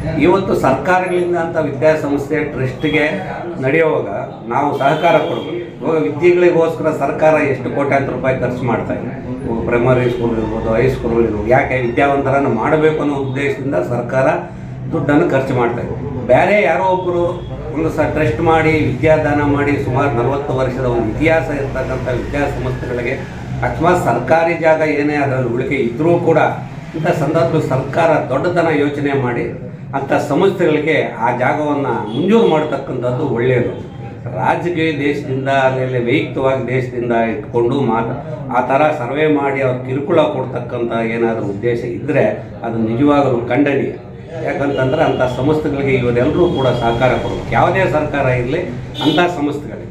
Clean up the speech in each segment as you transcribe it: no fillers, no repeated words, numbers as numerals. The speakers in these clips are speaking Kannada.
ಇವತ್ತು ಸರ್ಕಾರಗಳಿಂದ ಅಂತ ವಿದ್ಯಾಸಂಸ್ಥೆ ಟ್ರಸ್ಟ್ಗೆ ನಡೆಯುವಾಗ ನಾವು ಸಹಕಾರ ಕೊಡಬೇಕು. ಇವಾಗ ವಿದ್ಯೆಗಳಿಗೋಸ್ಕರ ಸರ್ಕಾರ ಎಷ್ಟು ಕೋಟ್ಯಾಂತರ ರೂಪಾಯಿ ಖರ್ಚು ಮಾಡ್ತಾ ಇದೆ. ಪ್ರೈಮರಿ ಸ್ಕೂಲ್ ಇರ್ಬೋದು, ಹೈಸ್ಕೂಲ್ ಇರ್ಬೋದು. ಯಾಕೆ ವಿದ್ಯಾವಂತರನ್ನು ಮಾಡಬೇಕು ಅನ್ನೋ ಉದ್ದೇಶದಿಂದ ಸರ್ಕಾರ ದುಡ್ಡನ್ನು ಖರ್ಚು ಮಾಡ್ತಾ ಇದೆ. ಬೇರೆ ಯಾರೋ ಒಬ್ಬರು ಒಂದು ಟ್ರಸ್ಟ್ ಮಾಡಿ ವಿದ್ಯಾದಾನ ಮಾಡಿ ಸುಮಾರು 40 ವರ್ಷದ ಒಂದು ಇತಿಹಾಸ ಇರ್ತಕ್ಕಂಥ ವಿದ್ಯಾಸಂಸ್ಥೆಗಳಿಗೆ ಅಕಸ್ಮಾತ್ ಸರ್ಕಾರಿ ಜಾಗ ಏನೇ ಅದರಲ್ಲಿ ಉಳಿಕೆ ಇದ್ದರೂ ಕೂಡ ಇಂಥ ಸಂದರ್ಭದಲ್ಲಿ ಸರ್ಕಾರ ದೊಡ್ಡತನ ಯೋಚನೆ ಮಾಡಿ ಅಂಥ ಸಂಸ್ಥೆಗಳಿಗೆ ಆ ಜಾಗವನ್ನು ಮಂಜೂರು ಮಾಡತಕ್ಕಂಥದ್ದು ಒಳ್ಳೆಯದು. ರಾಜಕೀಯ ದೇಶದಿಂದ ಅಲ್ಲಿ ವೈಯಕ್ತಿಕವಾಗಿ ದೇಶದಿಂದ ಇಟ್ಕೊಂಡು ಆ ಥರ ಸರ್ವೆ ಮಾಡಿ ಅವ್ರು ಕಿರುಕುಳ ಕೊಡ್ತಕ್ಕಂಥ ಏನಾದರೂ ಉದ್ದೇಶ ಇದ್ದರೆ ಅದು ನಿಜವಾಗಲೂ ಖಂಡನೀಯ. ಯಾಕಂತಂದ್ರೆ ಅಂಥ ಸಂಸ್ಥೆಗಳಿಗೆ ಇವರೆಲ್ಲರೂ ಕೂಡ ಸಹಕಾರ ಕೊಡಬೇಕು. ಯಾವುದೇ ಸರ್ಕಾರ ಇರಲಿ ಅಂಥ ಸಂಸ್ಥೆಗಳಿಗೆ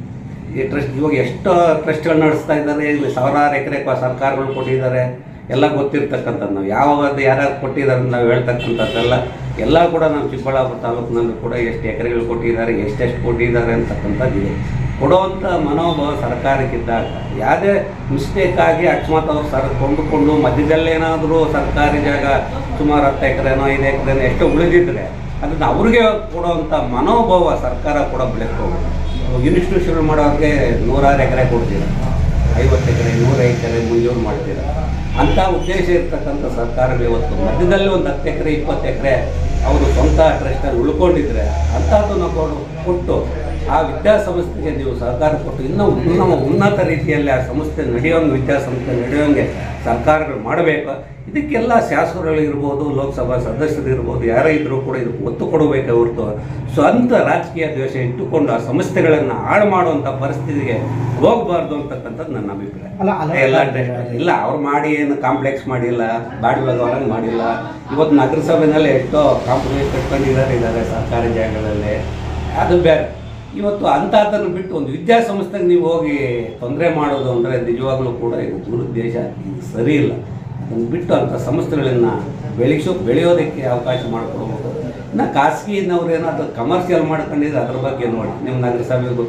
ಈ ಟ್ರಸ್ಟ್ ಇವಾಗ ಎಷ್ಟು ಟ್ರಸ್ಟ್ಗಳು ನಡೆಸ್ತಾ ಇದ್ದಾರೆ. ಸಾವಿರಾರು ಎಕರೆ ಸರ್ಕಾರಗಳು ಕೊಟ್ಟಿದ್ದಾರೆ, ಎಲ್ಲ ಗೊತ್ತಿರ್ತಕ್ಕಂಥದ್ದು. ನಾವು ಯಾವಾಗ ಯಾರ್ಯಾರು ಕೊಟ್ಟಿದ್ದಾರೆ ನಾವು ಹೇಳ್ತಕ್ಕಂಥದ್ದೆಲ್ಲ ಎಲ್ಲ ಕೂಡ ನಮ್ಮ ಚಿಕ್ಕಬಳ್ಳಾಪುರ ತಾಲೂಕಿನಲ್ಲಿ ಕೂಡ ಎಷ್ಟು ಎಕರೆಗಳು ಕೊಟ್ಟಿದ್ದಾರೆ, ಎಷ್ಟೆಷ್ಟು ಕೊಟ್ಟಿದ್ದಾರೆ ಅಂತಕ್ಕಂಥದ್ದಿದೆ. ಕೊಡುವಂಥ ಮನೋಭಾವ ಸರ್ಕಾರಕ್ಕಿದ್ದಾಗ ಯಾವುದೇ ಮಿಸ್ಟೇಕಾಗಿ ಅಕಸ್ಮಾತ್ ಅವ್ರು ಕೊಂಡುಕೊಂಡು ಮಧ್ಯದಲ್ಲೇನಾದರೂ ಸರ್ಕಾರಿ ಜಾಗ ಸುಮಾರು 10 ಎಕರೆನೋ 5 ಎಕರೆನೋ ಎಷ್ಟೋ ಉಳಿದಿದ್ರೆ ಅದನ್ನು ಅವ್ರಿಗೆ ಕೊಡುವಂಥ ಮನೋಭಾವ ಸರ್ಕಾರ ಕೂಡ ಬೆಳೆಸ್ಕೋಬೇಕು. ಇನ್ಸ್ಟಿಟ್ಯೂಷನ್ ಮಾಡೋರಿಗೆ 100 ಎಕರೆ ಕೊಡ್ತೀರ, 50 ಎಕರೆ 100 ಎಕರೆ ಮಂಜೂರು ಮಾಡ್ತೀರ. ಅಂಥ ಉದ್ದೇಶ ಇರ್ತಕ್ಕಂಥ ಸರ್ಕಾರಗಳು ಇವತ್ತು ಮಧ್ಯದಲ್ಲಿ ಒಂದು 10 ಎಕರೆ 20 ಎಕರೆ ಅವರು ಸ್ವಂತ ಟ್ರಸ್ಟಲ್ಲಿ ಉಳ್ಕೊಂಡಿದ್ರೆ ಅಂಥದ್ದನ್ನು ಕೊಟ್ಟು ಆ ವಿದ್ಯಾಸಂಸ್ಥೆಗೆ ನೀವು ಸಹಕಾರ ಕೊಟ್ಟು ಇನ್ನೂ ಉನ್ನತ ರೀತಿಯಲ್ಲಿ ಆ ಸಂಸ್ಥೆ ನಡೆಯೋಂಗೆ ವಿದ್ಯಾಸಂಸ್ಥೆ ನಡೆಯೋಂಗೆ ಸರ್ಕಾರಗಳು ಮಾಡಬೇಕು. ಇದಕ್ಕೆಲ್ಲ ಶಾಸಕರುಗಳಿರ್ಬೋದು, ಲೋಕಸಭಾ ಸದಸ್ಯರಿರ್ಬೋದು, ಯಾರೇ ಇದ್ದರೂ ಕೂಡ ಇದಕ್ಕೆ ಒತ್ತು ಕೊಡಬೇಕೆ ಹೊರತು ಸ್ವಂತ ರಾಜಕೀಯ ದ್ವೇಷ ಇಟ್ಟುಕೊಂಡು ಆ ಸಂಸ್ಥೆಗಳನ್ನು ಹಾಳು ಮಾಡುವಂಥ ಪರಿಸ್ಥಿತಿಗೆ ಹೋಗಬಾರ್ದು ಅಂತಕ್ಕಂಥದ್ದು ನನ್ನ ಅಭಿಪ್ರಾಯ. ಎಲ್ಲ ಇಲ್ಲ ಅವ್ರು ಮಾಡಿ ಏನು ಕಾಂಪ್ಲೆಕ್ಸ್ ಮಾಡಿಲ್ಲ, ಬಾಡಿಲಂಗೆ ಮಾಡಿಲ್ಲ. ಇವತ್ತು ನಗರಸಭೆಯಲ್ಲಿ ಎಷ್ಟೋ ಕಾಂಪ್ಲೆಕ್ಸ್ ಕಟ್ಕೊಂಡಿದ್ದಾರೆ ಸರ್ಕಾರಿ ಜಾಗಗಳಲ್ಲಿ, ಅದು ಬೇರೆ. ಇವತ್ತು ಅಂಥದ್ದನ್ನು ಬಿಟ್ಟು ಒಂದು ವಿದ್ಯಾಸಂಸ್ಥೆಗೆ ನೀವು ಹೋಗಿ ತೊಂದರೆ ಮಾಡೋದು ಅಂದರೆ ನಿಜವಾಗ್ಲೂ ಕೂಡ ಇದು ದುರುದ್ದೇಶ, ಇದು ಸರಿ ಇಲ್ಲ. ಅದನ್ನು ಬಿಟ್ಟು ಅಂಥ ಸಂಸ್ಥೆಗಳನ್ನು ಬೆಳೆಯೋದಕ್ಕೆ ಅವಕಾಶ ಮಾಡಿಕೊಡ್ಬೋದು. ಇನ್ನು ಖಾಸಗಿನವ್ರು ಏನಾದರೂ ಕಮರ್ಷಿಯಲ್ ಮಾಡ್ಕೊಂಡಿದ್ರೆ ಅದ್ರ ಬಗ್ಗೆ ನೋಡಿ. ನಿಮ್ಮ ನಗರಸಭೆಗೆ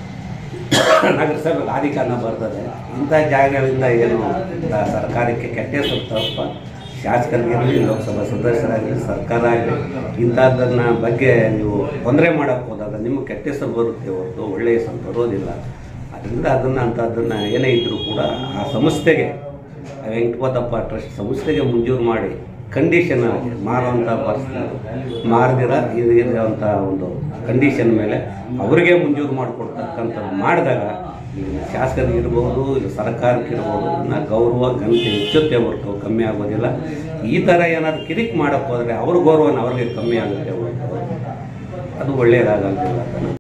ಆಧಿಕಾರನ ಬರ್ತದೆ. ಇಂಥ ಜಾಗಗಳಿಂದ ಏನು ಸರ್ಕಾರಕ್ಕೆ ಕೆಟ್ಟ ಹೆಸರು ತಪ್ಪ. ಶಾಸಕರಿಗಿರಲಿ, ಲೋಕಸಭಾ ಸದಸ್ಯರಾಗಲಿ, ಸರ್ಕಾರ ಆಗಲಿ ಇಂಥದ್ದನ್ನ ಬಗ್ಗೆ ನೀವು ತೊಂದರೆ ಮಾಡೋಕ್ಕೆ ಹೋದಾಗ ನಿಮಗೆ ಕೆಟ್ಟ ಹೆಸರು ಬರುತ್ತೆ ಹೊರತು ಒಳ್ಳೆಯ ಹೆಸರು ಬರೋದಿಲ್ಲ. ಅದರಿಂದ ಅಂಥದ್ದನ್ನು ಏನೇ ಇದ್ದರೂ ಕೂಡ ಆ ಸಂಸ್ಥೆಗೆ ವೆಂಕಟಪತಪ್ಪ ಟ್ರಸ್ಟ್ ಸಂಸ್ಥೆಗೆ ಮಂಜೂರು ಮಾಡಿ ಕಂಡೀಷನ್ ಆಗಿ ಮಾರುವಂಥ ಪರಿಸ್ಥಿತಿ ಮಾರದಿರ ಇರುವಂಥ ಒಂದು ಕಂಡೀಷನ್ ಮೇಲೆ ಅವರಿಗೆ ಮಂಜೂರು ಮಾಡಿಕೊಡ್ತಕ್ಕಂಥದ್ದು ಮಾಡಿದಾಗ ಶಾಸಕರಿಗಿರ್ಬೋದು, ಇಲ್ಲ ಸರ್ಕಾರಕ್ಕಿರ್ಬೋದು ಇನ್ನು ಗೌರವ ಘನತೆ ಹೆಚ್ಚುತ್ತೆ ಹೊರತು ಕಮ್ಮಿ ಆಗೋದಿಲ್ಲ. ಈ ಥರ ಏನಾದರೂ ಕಿರಿಕ್ ಮಾಡೋಕ್ಕೆ ಹೋದರೆ ಅವ್ರ ಗೌರವನ ಅವ್ರಿಗೆ ಕಮ್ಮಿ ಆಗುತ್ತೆ ಹೊರತು ಅದು ಒಳ್ಳೆಯದಾಗಲ್ಲ.